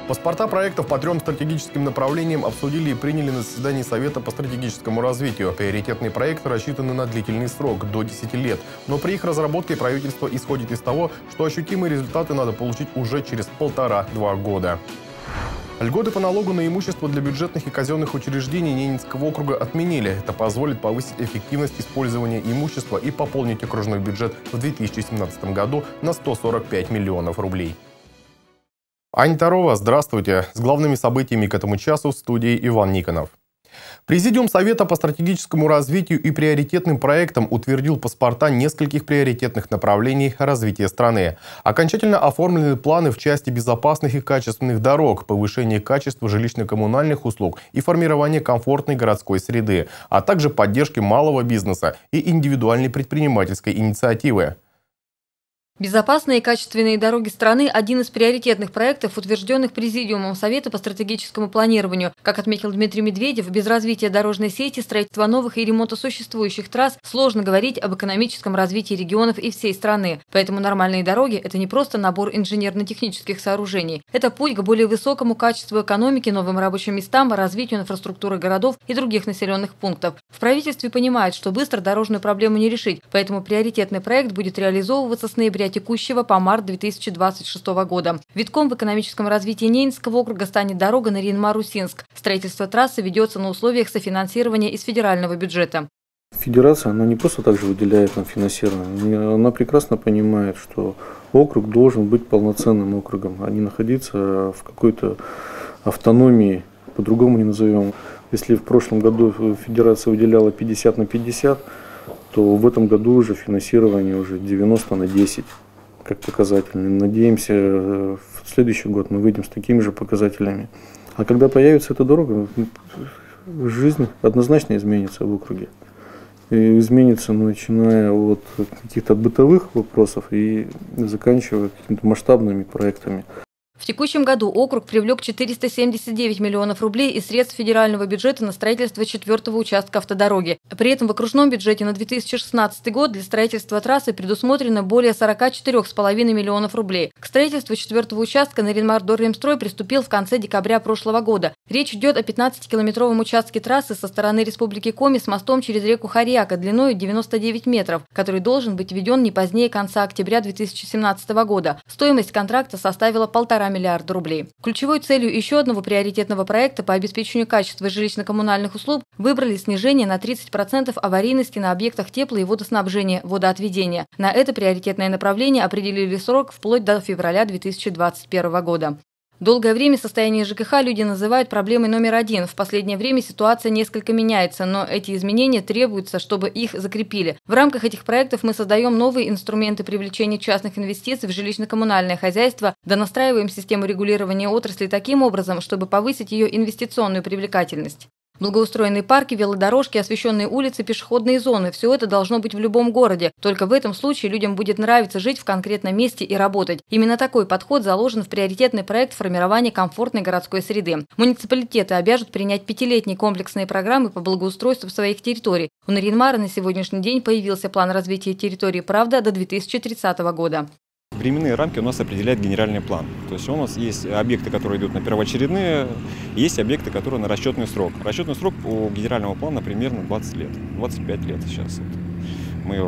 Паспорта проектов по 3 стратегическим направлениям обсудили и приняли на заседании Совета по стратегическому развитию. Приоритетные проекты рассчитаны на длительный срок – до 10 лет. Но при их разработке правительство исходит из того, что ощутимые результаты надо получить уже через 1,5–2 года. Льготы по налогу на имущество для бюджетных и казенных учреждений Ненецкого округа отменили. Это позволит повысить эффективность использования имущества и пополнить окружной бюджет в 2017 году на 145 миллионов рублей. Аня Тарова, здравствуйте. С главными событиями к этому часу в студии Иван Никонов. Президиум Совета по стратегическому развитию и приоритетным проектам утвердил паспорта нескольких приоритетных направлений развития страны. Окончательно оформлены планы в части безопасных и качественных дорог, повышения качества жилищно-коммунальных услуг и формирования комфортной городской среды, а также поддержки малого бизнеса и индивидуальной предпринимательской инициативы. Безопасные и качественные дороги страны – один из приоритетных проектов, утвержденных Президиумом Совета по стратегическому планированию. Как отметил Дмитрий Медведев, без развития дорожной сети, строительства новых и ремонта существующих трасс сложно говорить об экономическом развитии регионов и всей страны. Поэтому нормальные дороги – это не просто набор инженерно-технических сооружений. Это путь к более высокому качеству экономики, новым рабочим местам, развитию инфраструктуры городов и других населенных пунктов. В правительстве понимают, что быстро дорожную проблему не решить, поэтому приоритетный проект будет реализовываться с ноября текущего по март 2026 года. Витком в экономическом развитии Ненецкого округа станет дорога Нарьян-Мар-Усинск. Строительство трассы ведется на условиях софинансирования из федерального бюджета. Федерация, она не просто так же выделяет нам финансирование. Она прекрасно понимает, что округ должен быть полноценным округом, а не находиться в какой-то автономии, по-другому не назовем. Если в прошлом году федерация выделяла 50/50, то в этом году уже финансирование уже 90/10, как показательно. Надеемся, в следующий год мы выйдем с такими же показателями. А когда появится эта дорога, жизнь однозначно изменится в округе. И изменится, начиная от каких-то бытовых вопросов и заканчивая какими-то масштабными проектами. В текущем году округ привлек 479 миллионов рублей из средств федерального бюджета на строительство 4-го участка автодороги. При этом в окружном бюджете на 2016 год для строительства трассы предусмотрено более 44,5 миллионов рублей. К строительству 4-го участка Нарьян-Мар-Дорремстрой приступил в конце декабря прошлого года. Речь идет о 15-километровом участке трассы со стороны Республики Коми с мостом через реку Харьяка длиной 99 метров, который должен быть введен не позднее конца октября 2017 года. Стоимость контракта составила 1,5 миллиарда рублей. Ключевой целью еще одного приоритетного проекта по обеспечению качества жилищно-коммунальных услуг выбрали снижение на 30% аварийности на объектах тепло- и водоснабжения, водоотведения. На это приоритетное направление определили срок вплоть до февраля 2021 года. Долгое время состояние ЖКХ люди называют проблемой номер один. В последнее время ситуация несколько меняется, но эти изменения требуются, чтобы их закрепили. В рамках этих проектов мы создаем новые инструменты привлечения частных инвестиций в жилищно-коммунальное хозяйство, донастраиваем систему регулирования отрасли таким образом, чтобы повысить ее инвестиционную привлекательность. Благоустроенные парки, велодорожки, освещенные улицы, пешеходные зоны – все это должно быть в любом городе. Только в этом случае людям будет нравиться жить в конкретном месте и работать. Именно такой подход заложен в приоритетный проект формирования комфортной городской среды. Муниципалитеты обяжут принять 5-летние комплексные программы по благоустройству своих территорий. У Нарьян-Мара на сегодняшний день появился план развития территории «Правда» до 2030 года. Временные рамки у нас определяет генеральный план. То есть у нас есть объекты, которые идут на первоочередные, есть объекты, которые на расчетный срок. Расчетный срок у генерального плана примерно 20 лет, 25 лет сейчас. Мы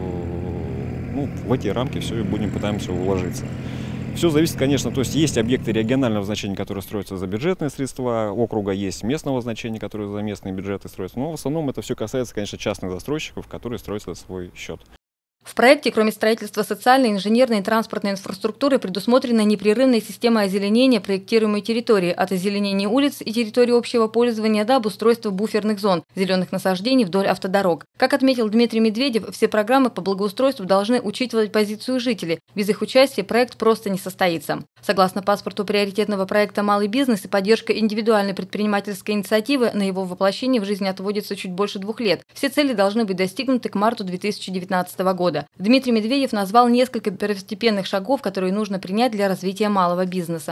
в эти рамки все и пытаемся уложиться. Все зависит, конечно, то есть объекты регионального значения, которые строятся за бюджетные средства округа, есть местного значения, которые за местные бюджеты строятся. Но в основном это все касается, конечно, частных застройщиков, которые строятся за свой счет. В проекте, кроме строительства социальной, инженерной и транспортной инфраструктуры, предусмотрена непрерывная система озеленения проектируемой территории от озеленения улиц и территории общего пользования до обустройства буферных зон, зеленых насаждений вдоль автодорог. Как отметил Дмитрий Медведев, все программы по благоустройству должны учитывать позицию жителей. Без их участия проект просто не состоится. Согласно паспорту приоритетного проекта «Малый бизнес» и поддержка индивидуальной предпринимательской инициативы, на его воплощение в жизнь отводится чуть больше 2 лет. Все цели должны быть достигнуты к марту 2019 года. Дмитрий Медведев назвал несколько первостепенных шагов, которые нужно принять для развития малого бизнеса.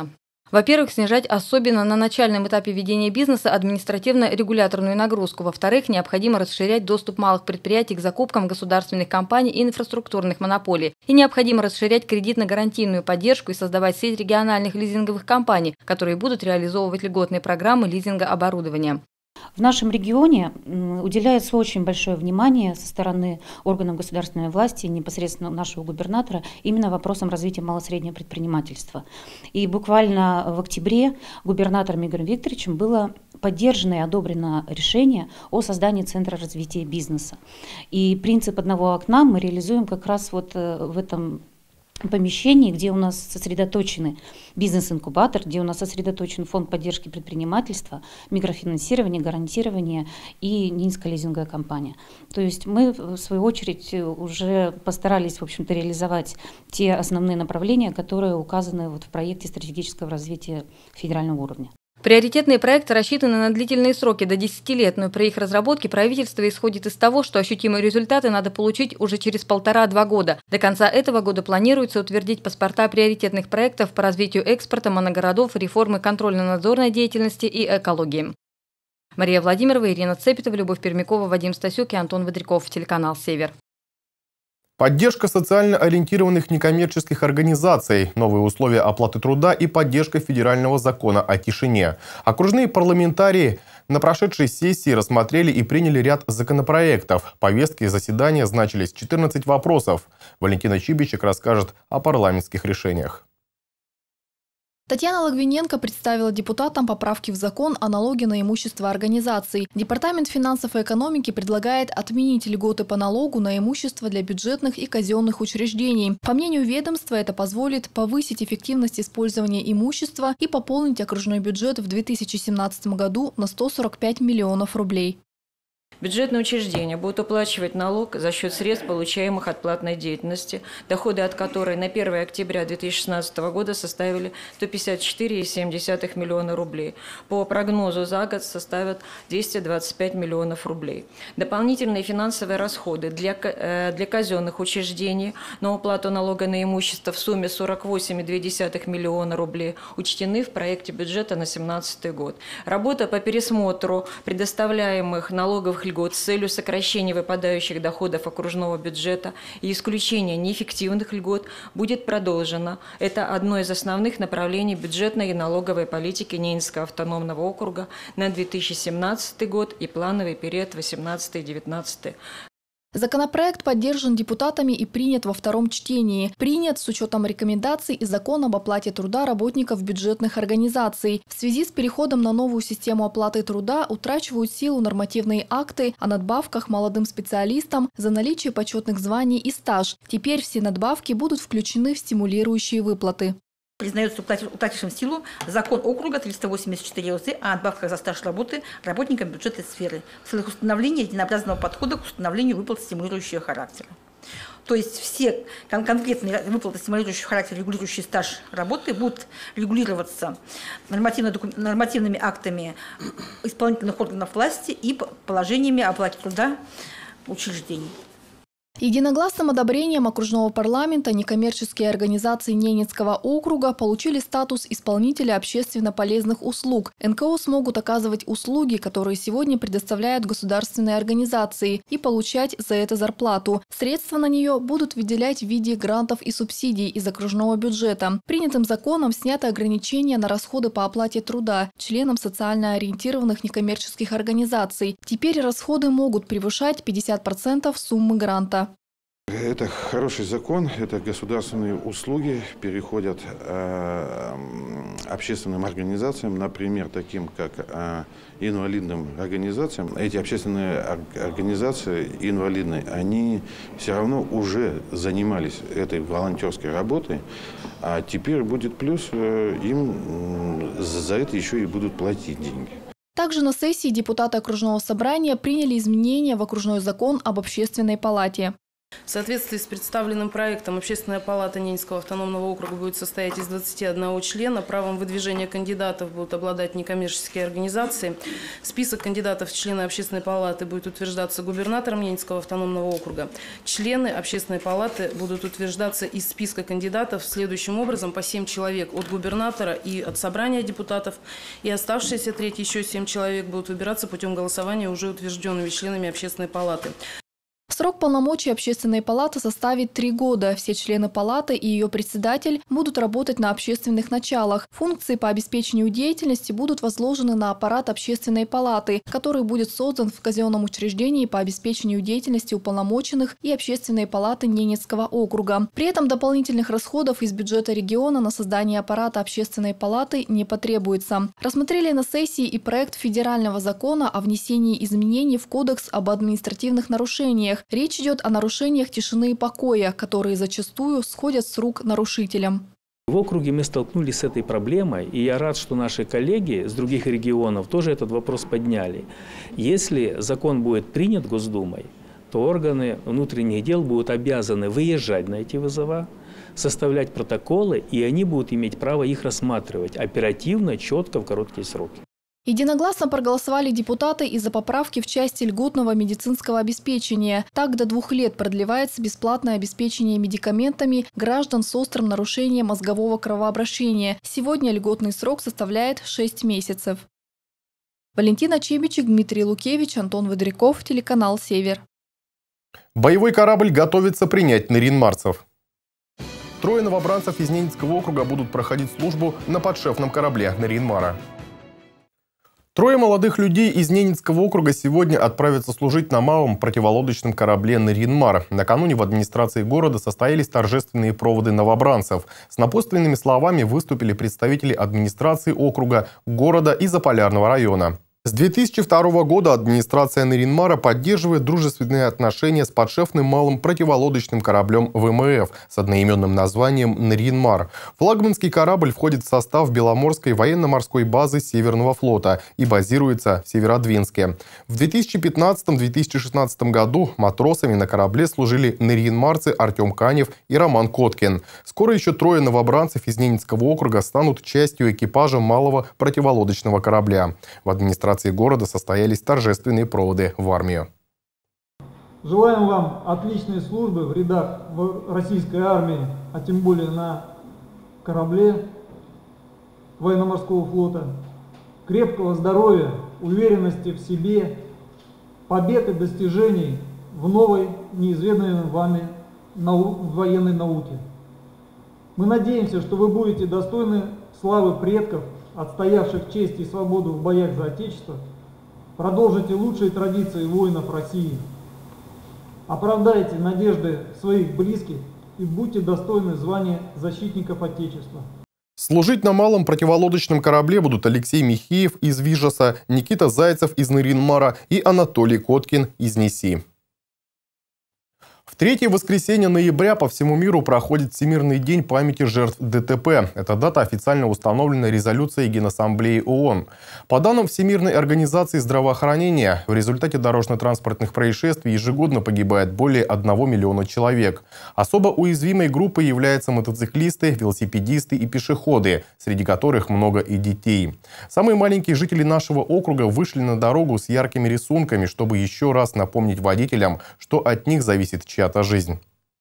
Во-первых, снижать особенно на начальном этапе ведения бизнеса административно-регуляторную нагрузку. Во-вторых, необходимо расширять доступ малых предприятий к закупкам государственных компаний и инфраструктурных монополий. И необходимо расширять кредитно-гарантийную поддержку и создавать сеть региональных лизинговых компаний, которые будут реализовывать льготные программы лизинга оборудования. В нашем регионе уделяется очень большое внимание со стороны органов государственной власти, непосредственно нашего губернатора, именно вопросам развития малого-среднего предпринимательства. И буквально в октябре губернатором Игорем Викторовичем было поддержано и одобрено решение о создании Центра развития бизнеса. И принцип одного окна мы реализуем как раз вот в этом помещении, где у нас сосредоточены бизнес-инкубатор, где у нас сосредоточен фонд поддержки предпринимательства, микрофинансирование, гарантирование и низколизинговая компания. То есть мы, в свою очередь, уже постарались, в общем-то, реализовать те основные направления, которые указаны вот в проекте стратегического развития федерального уровня. Приоритетные проекты рассчитаны на длительные сроки до 10 лет, но при их разработке правительство исходит из того, что ощутимые результаты надо получить уже через 1,5-2 года. До конца этого года планируется утвердить паспорта приоритетных проектов по развитию экспорта, моногородов, реформы контрольно-надзорной деятельности и экологии. Мария Владимирова, Ирина Цепетова, Любовь Пермякова, Вадим Стасюк и Антон Водряков. Телеканал «Север». Поддержка социально ориентированных некоммерческих организаций, новые условия оплаты труда и поддержка федерального закона о тишине. Окружные парламентарии на прошедшей сессии рассмотрели и приняли ряд законопроектов. В повестке заседания значились 14 вопросов. Валентина Чибичек расскажет о парламентских решениях. Татьяна Логвиненко представила депутатам поправки в закон о налоге на имущество организаций. Департамент финансов и экономики предлагает отменить льготы по налогу на имущество для бюджетных и казенных учреждений. По мнению ведомства, это позволит повысить эффективность использования имущества и пополнить окружной бюджет в 2017 году на 145 миллионов рублей. Бюджетные учреждения будут уплачивать налог за счет средств, получаемых от платной деятельности, доходы от которой на 1 октября 2016 года составили 154,7 миллиона рублей. По прогнозу за год составят 225 миллионов рублей. Дополнительные финансовые расходы для казенных учреждений на уплату налога на имущество в сумме 48,2 миллиона рублей учтены в проекте бюджета на 2017 год. Работа по пересмотру предоставляемых налоговых льгот с целью сокращения выпадающих доходов окружного бюджета и исключения неэффективных льгот будет продолжена. Это одно из основных направлений бюджетной и налоговой политики Ненецкого автономного округа на 2017 год и плановый период 2018-2019. Законопроект поддержан депутатами и принят во втором чтении. Принят с учетом рекомендаций и закона об оплате труда работников бюджетных организаций. В связи с переходом на новую систему оплаты труда утрачивают силу нормативные акты о надбавках молодым специалистам за наличие почетных званий и стаж. Теперь все надбавки будут включены в стимулирующие выплаты. Признается утратившим силу закон округа 384 ОЗ о надбавках за стаж работы работникам бюджетной сферы в целях установления единообразного подхода к установлению выплат стимулирующего характера. То есть все конкретные выплаты стимулирующего характера, регулирующие стаж работы, будут регулироваться нормативными актами исполнительных органов власти и положениями о оплате труда учреждений. Единогласным одобрением окружного парламента некоммерческие организации Ненецкого округа получили статус исполнителя общественно полезных услуг. НКО смогут оказывать услуги, которые сегодня предоставляют государственные организации, и получать за это зарплату. Средства на нее будут выделять в виде грантов и субсидий из окружного бюджета. Принятым законом сняты ограничения на расходы по оплате труда членам социально ориентированных некоммерческих организаций. Теперь расходы могут превышать 50% суммы гранта. Это хороший закон, это государственные услуги переходят общественным организациям, например, таким как инвалидным организациям. Эти общественные организации инвалидные, они все равно уже занимались этой волонтерской работой, а теперь будет плюс, им за это еще и будут платить деньги. Также на сессии депутаты окружного собрания приняли изменения в окружной закон об общественной палате. В соответствии с представленным проектом Общественная палата Ненецкого автономного округа будет состоять из 21 члена. Правом выдвижения кандидатов будут обладать некоммерческие организации. Список кандидатов в члены Общественной палаты будет утверждаться губернатором Ненецкого автономного округа. Члены Общественной палаты будут утверждаться из списка кандидатов следующим образом: по 7 человек от губернатора и от собрания депутатов, и оставшиеся еще 7 человек будут выбираться путем голосования уже утвержденными членами Общественной палаты. Срок полномочий Общественной палаты составит 3 года. Все члены палаты и ее председатель будут работать на общественных началах. Функции по обеспечению деятельности будут возложены на аппарат Общественной палаты, который будет создан в казенном учреждении по обеспечению деятельности уполномоченных и Общественной палаты Ненецкого округа. При этом дополнительных расходов из бюджета региона на создание аппарата Общественной палаты не потребуется. Рассмотрели на сессии и проект федерального закона о внесении изменений в Кодекс об административных нарушениях. Речь идет о нарушениях тишины и покоя, которые зачастую сходят с рук нарушителям. В округе мы столкнулись с этой проблемой, и я рад, что наши коллеги с других регионов тоже этот вопрос подняли. Если закон будет принят Госдумой, то органы внутренних дел будут обязаны выезжать на эти вызова, составлять протоколы, и они будут иметь право их рассматривать оперативно, четко, в короткие сроки. Единогласно проголосовали депутаты из-за поправки в части льготного медицинского обеспечения. Так, до 2 лет продлевается бесплатное обеспечение медикаментами граждан с острым нарушением мозгового кровообращения. Сегодня льготный срок составляет 6 месяцев. Валентина Чебичек, Дмитрий Лукевич, Антон Выдряков, телеканал «Север». Боевой корабль готовится принять наринмарцев. 3 новобранцев из Ненецкого округа будут проходить службу на подшефном корабле Наринмара. 3 молодых людей из Ненецкого округа сегодня отправятся служить на малом противолодочном корабле «Наринмар». Накануне в администрации города состоялись торжественные проводы новобранцев. С напутственными словами выступили представители администрации округа, города и Заполярного района. С 2002 года администрация Наринмара поддерживает дружественные отношения с подшефным малым противолодочным кораблем ВМФ с одноименным названием «Наринмар». Флагманский корабль входит в состав Беломорской военно-морской базы Северного флота и базируется в Северодвинске. В 2015-2016 году матросами на корабле служили наринмарцы Артем Канев и Роман Коткин. Скоро еще 3 новобранцев из Ненецкого округа станут частью экипажа малого противолодочного корабля. В администрации города состоялись торжественные проводы в армию. Желаем вам отличной службы в рядах российской армии, а тем более на корабле военно-морского флота. Крепкого здоровья, уверенности в себе, побед и достижений в новой, неизведанной вами военной науке. Мы надеемся, что вы будете достойны славы предков, отстоявших честь и свободу в боях за Отечество, продолжите лучшие традиции воинов России, оправдайте надежды своих близких и будьте достойны звания защитников Отечества. Служить на малом противолодочном корабле будут Алексей Михеев из Вижеса, Никита Зайцев из Наринмара и Анатолий Коткин из Неси. В 3-е воскресенье ноября по всему миру проходит Всемирный день памяти жертв ДТП. Эта дата официально установлена резолюцией Генассамблеи ООН. По данным Всемирной организации здравоохранения, в результате дорожно-транспортных происшествий ежегодно погибает более 1 миллиона человек. Особо уязвимой группой являются мотоциклисты, велосипедисты и пешеходы, среди которых много и детей. Самые маленькие жители нашего округа вышли на дорогу с яркими рисунками, чтобы еще раз напомнить водителям, что от них зависит чья-то жизнь.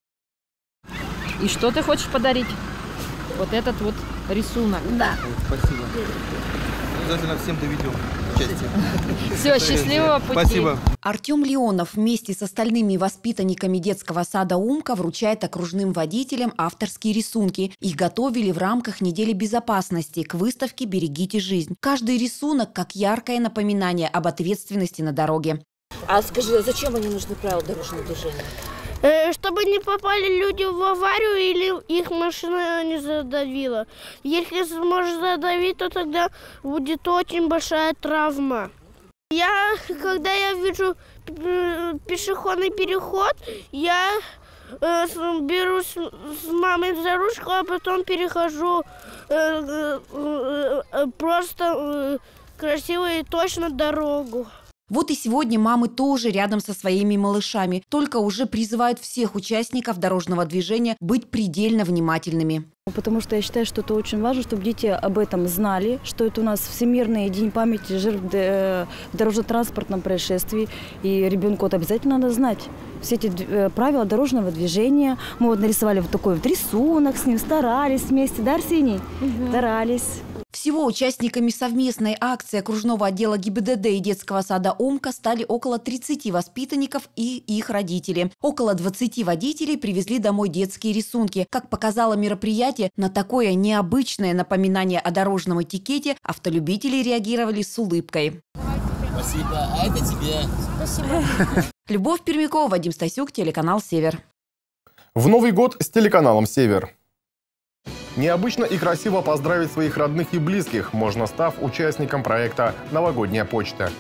И что ты хочешь подарить? Вот этот вот рисунок. Да. Спасибо. Обязательно всем доведем участие. Все, счастливого пути. Спасибо. Артем Леонов вместе с остальными воспитанниками детского сада «Умка» вручает окружным водителям авторские рисунки. Их готовили в рамках недели безопасности к выставке «Берегите жизнь». Каждый рисунок как яркое напоминание об ответственности на дороге. А скажи, а зачем они нужны, правила дорожного движения? Чтобы не попали люди в аварию или их машина не задавила. Если сможет задавить, то тогда будет очень большая травма. Когда я вижу пешеходный переход, я берусь с мамой за ручку, а потом перехожу просто красиво и точно дорогу. Вот и сегодня мамы тоже рядом со своими малышами, только уже призывают всех участников дорожного движения быть предельно внимательными. Потому что я считаю, что это очень важно, чтобы дети об этом знали, что это у нас Всемирный день памяти жертв дорожно-транспортном происшествии. И ребенку вот обязательно надо знать все эти правила дорожного движения. Мы вот нарисовали вот такой вот рисунок с ним, старались вместе, да, Арсений? Старались. Всего участниками совместной акции окружного отдела ГИБДД и детского сада Омка стали около 30 воспитанников и их родители. Около 20 водителей привезли домой детские рисунки. Как показало мероприятие, на такое необычное напоминание о дорожном этикете автолюбители реагировали с улыбкой. Спасибо. А это тебе. Спасибо. Любовь Пермякова, Вадим Стасюк, телеканал «Север». В Новый год с телеканалом «Север». Необычно и красиво поздравить своих родных и близких можно, став участником проекта «Новогодняя почта».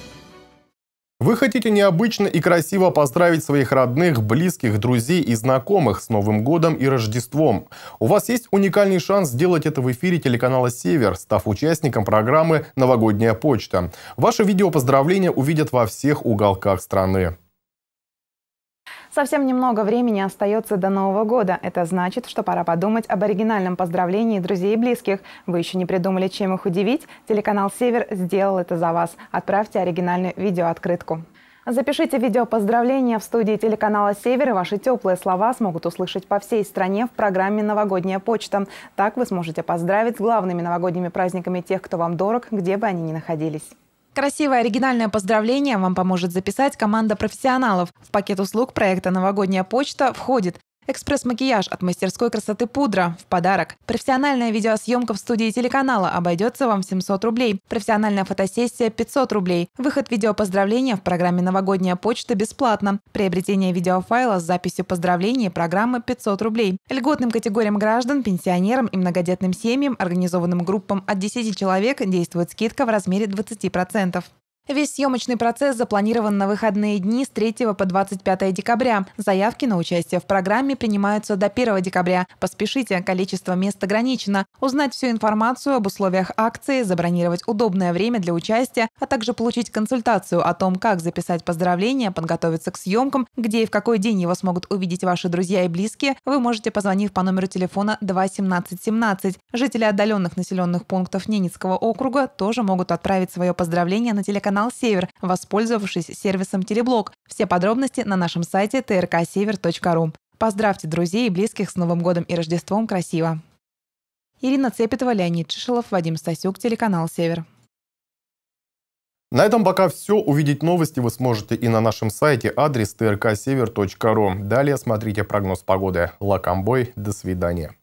Вы хотите необычно и красиво поздравить своих родных, близких, друзей и знакомых с Новым годом и Рождеством? У вас есть уникальный шанс сделать это в эфире телеканала «Север», став участником программы «Новогодняя почта». Ваши видеопоздравления увидят во всех уголках страны. Совсем немного времени остается до Нового года. Это значит, что пора подумать об оригинальном поздравлении друзей и близких. Вы еще не придумали, чем их удивить? Телеканал «Север» сделал это за вас. Отправьте оригинальную видеооткрытку. Запишите видеопоздравления в студии телеканала «Север», и ваши теплые слова смогут услышать по всей стране в программе «Новогодняя почта». Так вы сможете поздравить с главными новогодними праздниками тех, кто вам дорог, где бы они ни находились. Красивое оригинальное поздравление вам поможет записать команда профессионалов. В пакет услуг проекта «Новогодняя почта» входит экспресс-макияж от мастерской красоты «Пудра» в подарок. Профессиональная видеосъемка в студии телеканала обойдется вам в 700 рублей. Профессиональная фотосессия – 500 рублей. Выход видеопоздравления в программе «Новогодняя почта» бесплатно. Приобретение видеофайла с записью поздравлений программы – 500 рублей. Льготным категориям граждан, пенсионерам и многодетным семьям, организованным группам от 10 человек, действует скидка в размере 20%. Весь съемочный процесс запланирован на выходные дни с 3 по 25 декабря. Заявки на участие в программе принимаются до 1 декабря. Поспешите, количество мест ограничено. Узнать всю информацию об условиях акции, забронировать удобное время для участия, а также получить консультацию о том, как записать поздравления, подготовиться к съемкам, где и в какой день его смогут увидеть ваши друзья и близкие, вы можете, позвонив по номеру телефона 2 17 17. Жители отдаленных населенных пунктов Ненецкого округа тоже могут отправить свое поздравление на телеканал «Север», воспользовавшись сервисом «Телеблок». Все подробности на нашем сайте trksevер.ru. Поздравьте друзей и близких с Новым годом и Рождеством красиво. Ирина Цепетова, Леонид Шишелов, Вадим Стасюк, телеканал «Север». На этом пока все. Увидеть новости вы сможете и на нашем сайте, адрес trksevер.ru. Далее смотрите прогноз погоды. Лакомбой. До свидания.